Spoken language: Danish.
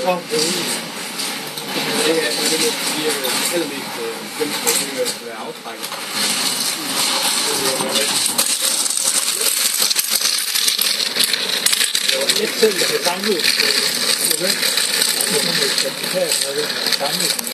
Så det er allermest kæmpe at være aftrækket. Det var et selv, der blev samlet. Det var sådan et certifikat, der blev samlet.